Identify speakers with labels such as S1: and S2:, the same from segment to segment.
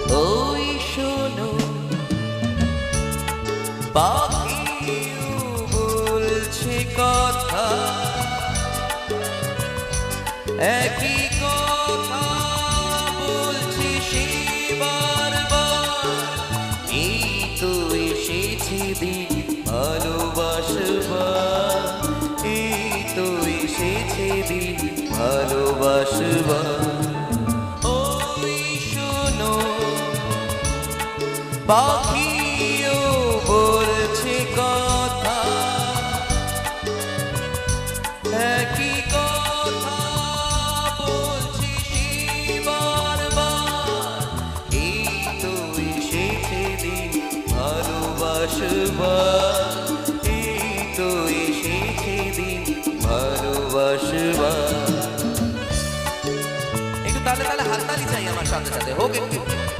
S1: ওই শোনো পাখিও বলছে কথা, একই কথা বলছি সে বারবার। এই তো এসেছে দিন ভালোবাসবার, এই তো এসেছে দিন ভালোবাসবার। ওই শোনো পাখিও বলছে কথা, একই কথা বলছি সে বারবার। এই তো এসেছে দিন ভালোবাসবার, এই তো এসেছে দিন ভালোবাসবার। একটু তালে তালে হাততালি চাই আমার সাথে সাথে, হোক একটু।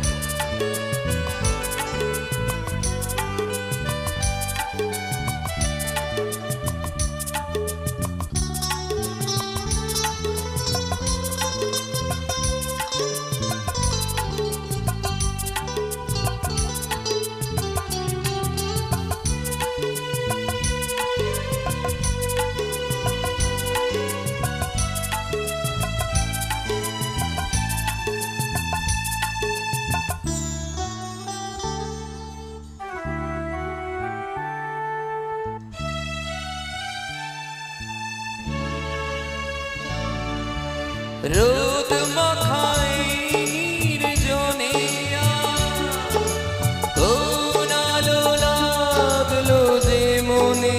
S1: রোদ মাখায় নির্জনে কোন আলো লাগলো যে মনে।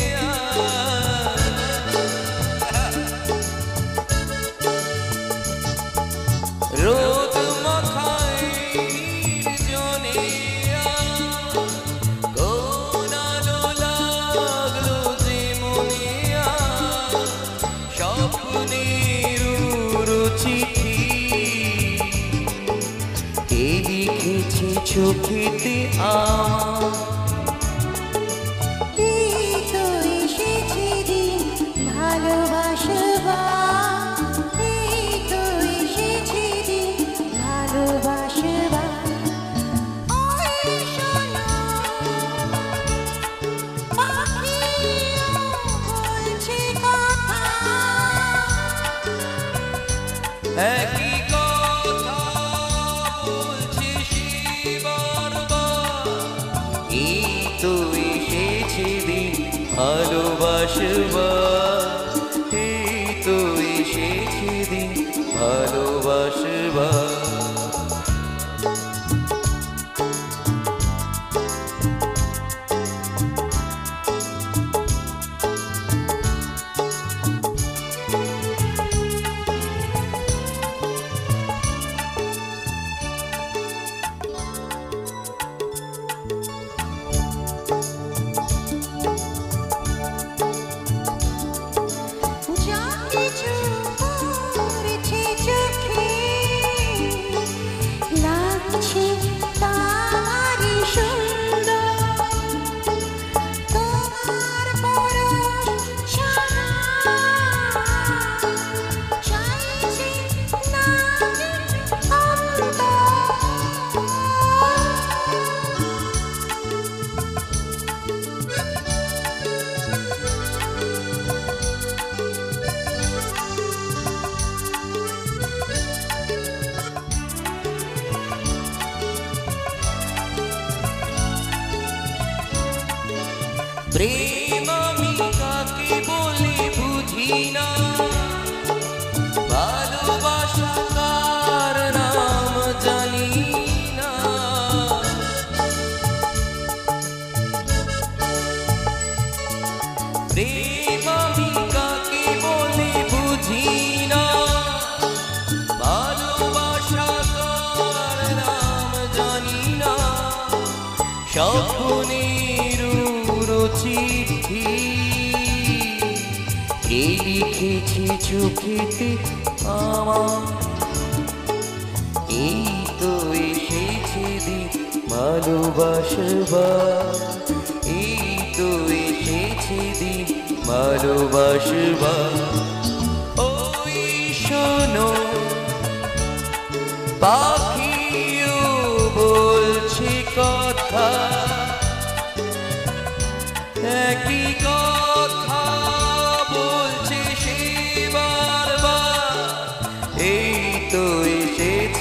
S1: রোদ মাখায় নির্জনে কোন আলো লাগলো যে মনে। স্বপ্নের চিঠি কে লিখেছে চোখেতে আমার।
S2: এই তো এসেছে দিন ভালোবাসবার, এই তো এসেছে দিন ভালোবাসবার। ওই শোনো পাখিও বলছে কথা,
S1: একই কথা বলছি সে বারবার। এই তো এসেছে দিন ভালোবাসবার, এই তো এসেছে দিন ভালোবাসবার।
S2: যা কিছু করেছে চোখে লাগছে তারই সুন্দর। তোমার পরশ ছাড়া চাইছি না অন্তর।
S1: প্রেম আমি কাকে বলে বুঝি না, ভালোবাসা কার নাম জানি না। প্রেম আমি কাকে বলে বুঝি না, ভালোবাসা কার নাম জানি না। স্বপ্নের চিঠি কে লিখেছে চোখেতে আমার। এই তো এসেছে দিন ভালোবাসবার, এই তো এসেছে দিন ভালোবাসবার। ওই শোনো পাখিও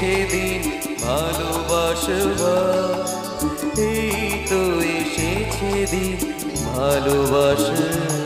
S1: এসেছে দিন ভালোবাসবার, এই তো এসেছে দিন ভালোবাসবার।